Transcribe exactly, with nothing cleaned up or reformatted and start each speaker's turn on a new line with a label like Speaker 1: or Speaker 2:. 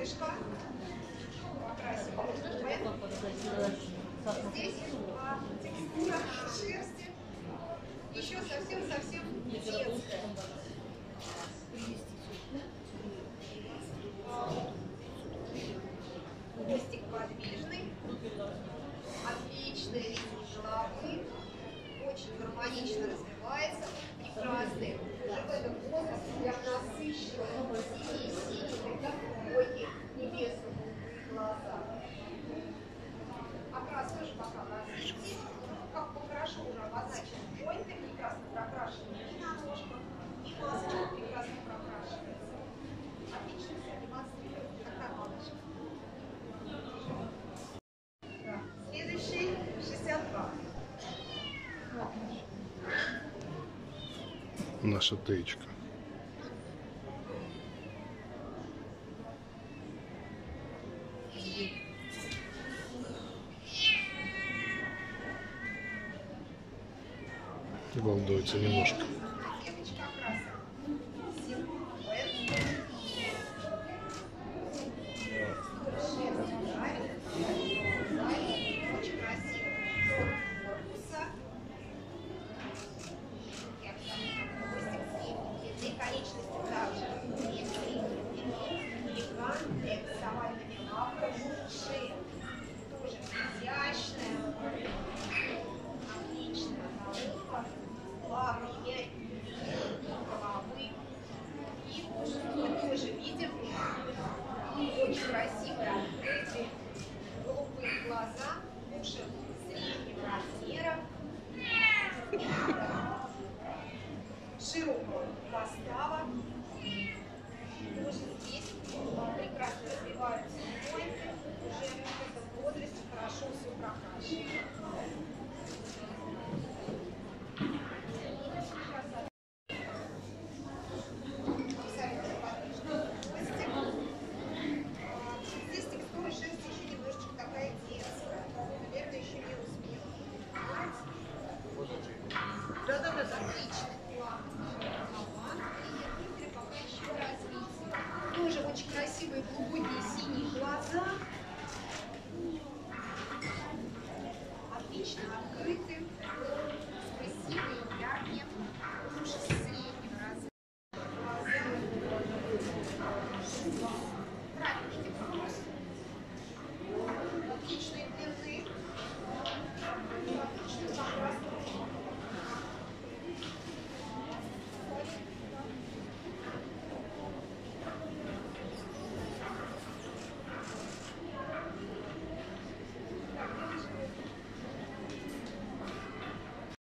Speaker 1: Вспышка. Покрасим губы. Здесь текстура шерсти. Еще совсем-совсем детская. Хвостик подвижный. Отличный ритм головы. Очень гармонично развивается. Прекрасный. Уже в этом возрасте прям насыщенные синие-синие, как глубокие небесно-голубые глаза. Окрас тоже пока развитие. Как бы хорошо уже обозначен поинты, прекрасно прокрашены и на ножках, и масочка прекрасно прокрашивается. Отлично все демонстрирует. Какая малышка? Да. Следующий шестьдесят два.
Speaker 2: Наша тычка. Волнуется немножко.
Speaker 1: Очень красивые, открытые, голубые глаза, уши среднего размера, широкого постава. Тоже здесь прекрасно развиваются поинты, уже в этом возрасте хорошо все прокрашивают. Тоже очень красивые глубокие синие глаза. Отлично открыты. Красивые, яркие. Уши среднего размера. Глаза.